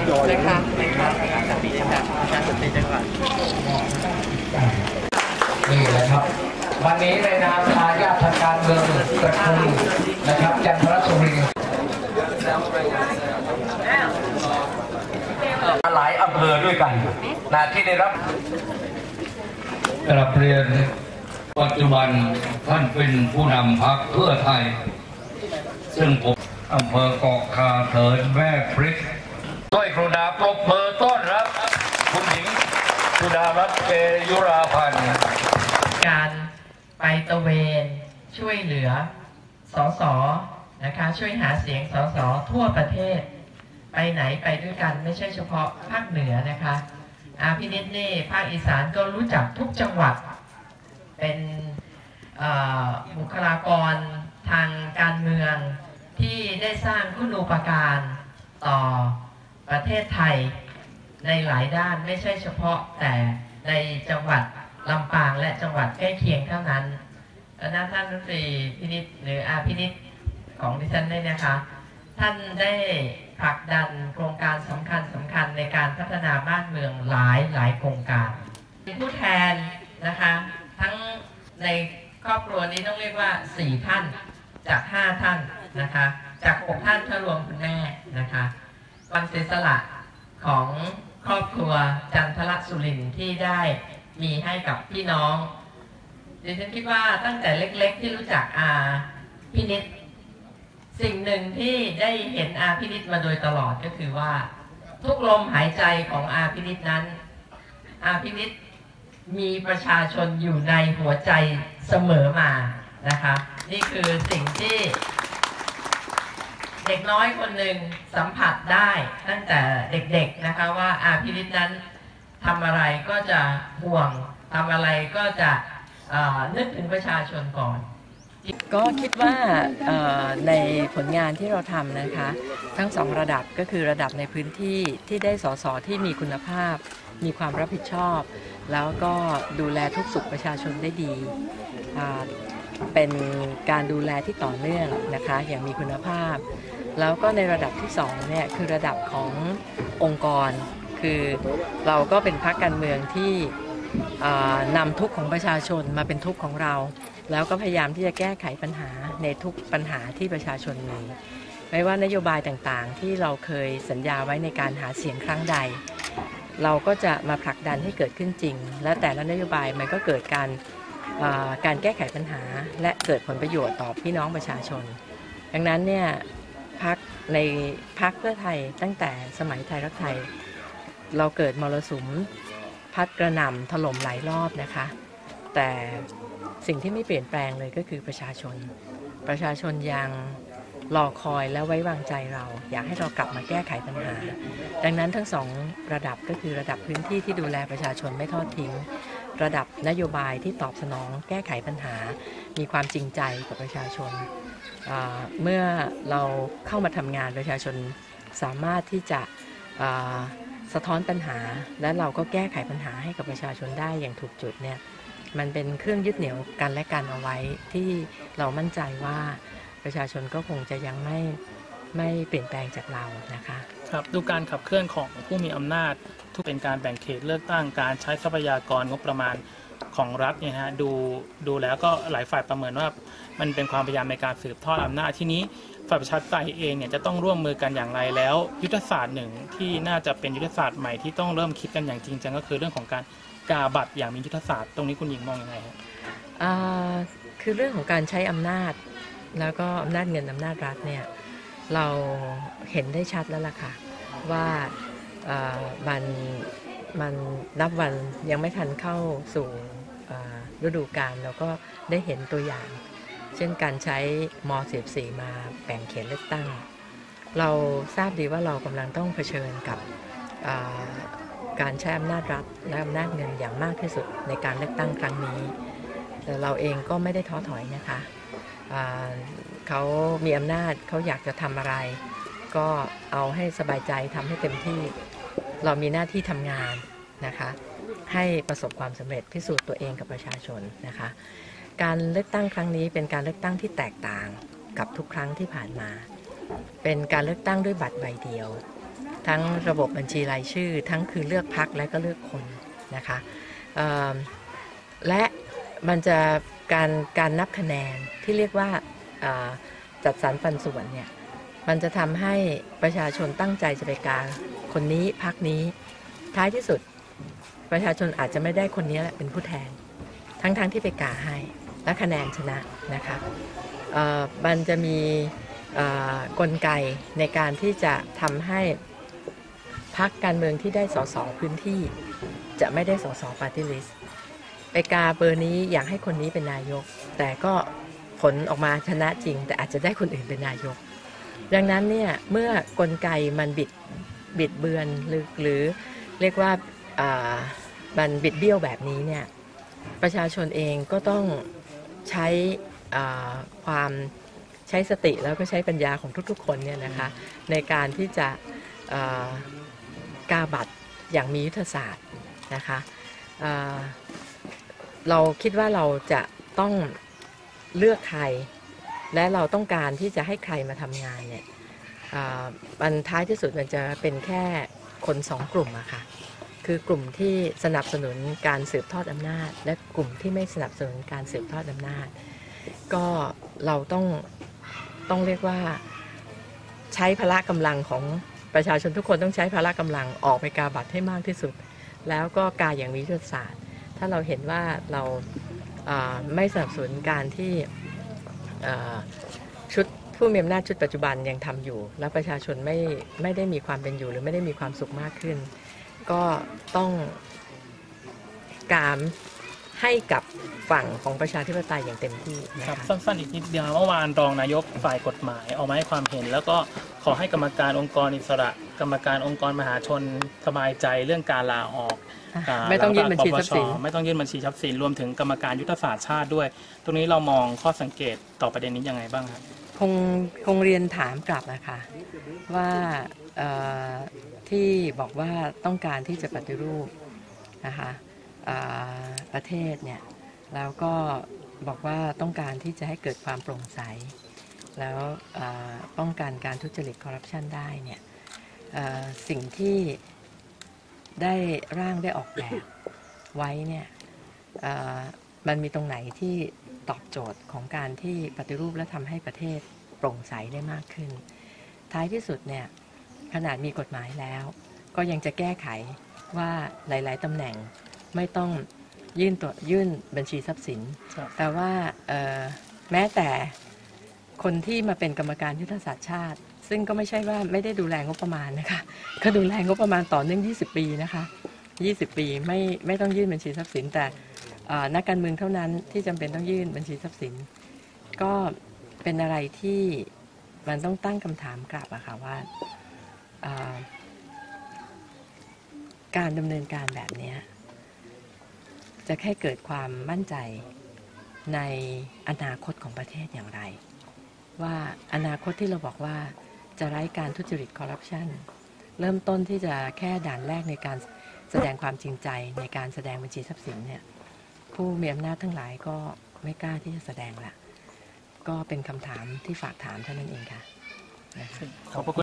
นะคะนี่แหละครับวันนี้ในนามทายาททางการเมืองตระกูลนะครับจันทรสุรินทร์หลายอำเภอด้วยกันที่ได้รับกราบเรียนปัจจุบันท่านเป็นผู้นำพรรคเพื่อไทยซึ่งผมอำเภอเกาะคาเถินแม่พริกด้วยกรุณาปรบมือต้อนรับคุณหญิงสุดารัตน์เกยุราพันธ์การไปตระเวนช่วยเหลือสสนะคะช่วยหาเสียงสสทั่วประเทศไปไหนไปด้วยกันไม่ใช่เฉพาะภาคเหนือนะคะพี่นิดนี่ภาคอีสานก็รู้จักทุกจังหวัดเป็นบุคลากรทางการเมืองที่ได้สร้างคุณูปการต่อประเทศไทยในหลายด้านไม่ใช่เฉพาะแต่ในจังหวัดลำปางและจังหวัดใกล้เคียงเท่านั้นท่านรัฐมนตรีพินิจหรือพินิจของดิฉันเนี่ยนะคะท่านได้ผลักดันโครงการสำคัญในการพัฒนาบ้านเมืองหลายโครงการผู้แทนนะคะทั้งในครอบครัวนี้ต้องเรียกว่า4ท่านจาก5ท่านนะคะจาก6ท่านถ้ารวมคุณแม่นะคะความเสียสละของครอบครัวจันทรสุรินทร์ที่ได้มีให้กับพี่น้องดิฉันคิดว่าตั้งแต่เล็กๆที่รู้จักพินิจสิ่งหนึ่งที่ได้เห็นพินิจมาโดยตลอดก็คือว่าทุกลมหายใจของพินิจนั้นพินิจมีประชาชนอยู่ในหัวใจเสมอมานะคะนี่คือสิ่งที่เด็กน้อยคนหนึ่งสัมผัสได้ตั้งแต่เด็กๆนะคะว่าพินิจนั้นทำอะไรก็จะห่วงทำอะไรก็จะนึกถึงประชาชนก่อนก็คิดว่าในผลงานที่เราทำนะคะทั้งสองระดับก็คือระดับในพื้นที่ที่ได้สสที่มีคุณภาพมีความรับผิดชอบแล้วก็ดูแลทุกสุขประชาชนได้ดีเป็นการดูแลที่ต่อเนื่องนะคะอย่างมีคุณภาพแล้วก็ในระดับที่2เนี่ยคือระดับขององค์กรคือเราก็เป็นพรรคการเมืองที่นำทุกข์ของประชาชนมาเป็นทุกข์ของเราแล้วก็พยายามที่จะแก้ไขปัญหาในทุกปัญหาที่ประชาชนมีไม่ว่านโยบายต่างๆที่เราเคยสัญญาไว้ในการหาเสียงครั้งใดเราก็จะมาผลักดันให้เกิดขึ้นจริงและแต่ละนโยบายมันก็เกิดการแก้ไขปัญหาและเกิดผลประโยชน์ต่อพี่น้องประชาชนดังนั้นเนี่ยในพรรคเพื่อไทยตั้งแต่สมัยไทยรักไทยเราเกิดมรสุมพัดกระหน่ำถล่มหลายรอบนะคะแต่สิ่งที่ไม่เปลี่ยนแปลงเลยก็คือประชาชนยังรอคอยและไว้วางใจเราอยากให้เรากลับมาแก้ไขปัญหาดังนั้นทั้งสองระดับก็คือระดับพื้นที่ที่ดูแลประชาชนไม่ทอดทิ้งระดับนโยบายที่ตอบสนองแก้ไขปัญหามีความจริงใจกับประชาชนเมื่อเราเข้ามาทำงานประชาชนสามารถที่จะสะท้อนปัญหาและเราก็แก้ไขปัญหาให้กับประชาชนได้อย่างถูกจุดเนี่ยมันเป็นเครื่องยึดเหนี่ยวกันและกันเอาไว้ที่เรามั่นใจว่าประชาชนก็คงจะยังไม่เปลี่ยนแปลงจากเรานะคะครับดูการขับเคลื่อนของผู้มีอำนาจทุกเป็นการแบ่งเขตเลือกตั้งการใช้ทรัพยากรงบประมาณของรัฐเนี่ยฮะดูแล้วก็หลายฝ่ายประเมินว่ามันเป็นความพยายามในการสืบทอดอำนาจที่นี้ฝ่ายประชาธิปไตยเองเนี่ยจะต้องร่วมมือกันอย่างไรแล้วยุทธศาสตร์หนึ่งที่น่าจะเป็นยุทธศาสตร์ใหม่ที่ต้องเริ่มคิดกันอย่างจริงจังก็คือเรื่องของการกาบัตรอย่างมียุทธศาสตร์ตรงนี้คุณหญิงมองยังไงครับคือเรื่องของการใช้อำนาจแล้วก็อำนาจเงินอำนาจรัฐเนี่ยเราเห็นได้ชัดแล้วล่ะค่ะว่ามันนับวันยังไม่ทันเข้าสู่ฤดูกาลเราก็ได้เห็นตัวอย่างเช่นการใช้ม.44มาแบ่งเขตเลือกตั้งเราทราบดีว่าเรากำลังต้องเผชิญกับการใช้อำนาจรัฐและอำนาจเงินอย่างมากที่สุดในการเลือกตั้งครั้งนี้แต่เราเองก็ไม่ได้ท้อถอยนะคะเขามีอำนาจเขาอยากจะทำอะไรก็เอาให้สบายใจทำให้เต็มที่เรามีหน้าที่ทำงานนะคะให้ประสบความสำเร็จพิสูจน์ตัวเองกับประชาชนนะคะการเลือกตั้งครั้งนี้เป็นการเลือกตั้งที่แตกต่างกับทุกครั้งที่ผ่านมาเป็นการเลือกตั้งด้วยบัตรใบเดียวทั้งระบบบัญชีรายชื่อทั้งคือเลือกพรรคและก็เลือกคนนะคะและมันจะการนับคะแนนที่เรียกว่าจัดสรรปันส่วนเนี่ยมันจะทำให้ประชาชนตั้งใจจะไปกาคนนี้พรรคนี้ท้ายที่สุดประชาชนอาจจะไม่ได้คนนี้แหละเป็นผู้แทนทั้งที่ไปกาให้และคะแนนชนะนะคะมันจะมีกลไกในการที่จะทำให้พรรคการเมืองที่ได้สสพื้นที่จะไม่ได้สสปาร์ตี้ลิสต์ไปกาเบอร์นี้อยากให้คนนี้เป็นนายกแต่ก็ผลออกมาชนะจริงแต่อาจจะได้คนอื่นเป็นนายกดังนั้นเนี่ยเมื่อกลไกมันบิดเบือนหรือเรียกว่ามันบิดเบี้ยวแบบนี้เนี่ยประชาชนเองก็ต้องใช้ใช้สติแล้วก็ใช้ปัญญาของทุกๆคนเนี่ยนะคะในการที่จะกาบัตรอย่างมียุทธศาสตร์นะคะเราคิดว่าเราจะต้องเลือกใครและเราต้องการที่จะให้ใครมาทำงานเนี่ยมันท้ายที่สุดมันจะเป็นแค่คนสองกลุ่มอะค่ะคือกลุ่มที่สนับสนุนการสืบทอดอำนาจและกลุ่มที่ไม่สนับสนุนการสืบทอดอำนาจก็เราต้องเรียกว่าใช้พละกำลังของประชาชนทุกคนต้องใช้พละกำลังออกไปกาบัตรให้มากที่สุดแล้วก็กาอย่างมียุทธศาสตร์ถ้าเราเห็นว่าเราไม่สนับสนุนการที่ชุดผู้มีอำนาจชุดปัจจุบันยังทำอยู่แล้วประชาชนไม่ได้มีความเป็นอยู่หรือไม่ได้มีความสุขมากขึ้นก็ต้องการให้กับฝั่งของประชาธิปไตยอย่างเต็มที่นะครับสั้นๆอีกนิดเดียวเมื่อวานรองนายกฝ่ายกฎหมายออกมาให้ความเห็นแล้วก็ขอให้กรรมการองค์กรอิสระกรรมการองค์กรมหาชนสบายใจเรื่องการลาออกไม่ต้องยื่นบัญชีทรัพย์สินไม่ต้องยื่นบัญชีทรัพย์สินรวมถึงกรรมการยุทธศาสตร์ชาติด้วยตรงนี้เรามองข้อสังเกตต่อประเด็นนี้ยังไงบ้างครับคงเรียนถามกลับนะคะว่าที่บอกว่าต้องการที่จะปฏิรูปนะคะประเทศเนี่ยแล้วก็บอกว่าต้องการที่จะให้เกิดความโปร่งใสแล้วป้องกันการทุจริตคอร์รัปชันได้เนี่ยสิ่งที่ได้ร่างได้ออกแบบไว้เนี่ยมันมีตรงไหนที่ตอบโจทย์ของการที่ปฏิรูปและทำให้ประเทศโปร่งใสได้มากขึ้นท้ายที่สุดเนี่ยขนาดมีกฎหมายแล้วก็ยังจะแก้ไขว่าหลายๆตำแหน่งไม่ต้องยื่นบัญชีทรัพย์สินแต่ว่าแม้แต่คนที่มาเป็นกรรมการยุทธศาสตร์ชาติซึ่งก็ไม่ใช่ว่าไม่ได้ดูแลงบประมาณนะคะก็ดูแลงบประมาณต่อเนื่อง20 ปีนะคะ20 ปีไม่ต้องยื่นบัญชีทรัพย์สินแต่นักการเมืองเท่านั้นที่จำเป็นต้องยื่นบัญชีทรัพย์สินก็เป็นอะไรที่มันต้องตั้งคำถามกลับอะค่ะว่าการดำเนินการแบบนี้จะแค่เกิดความมั่นใจในอนาคตของประเทศอย่างไรว่าอนาคตที่เราบอกว่าจะไร้การทุจริตคอร์รัปชันเริ่มต้นที่จะแค่ด่านแรกในการแสดงความจริงใจในการแสดงบัญชีทรัพย์สินเนี่ยผู้มีอำนาจทั้งหลายก็ไม่กล้าที่จะแสดงละก็เป็นคำถามที่ฝากถามเท่านั้นเองค่ะขอบคุณ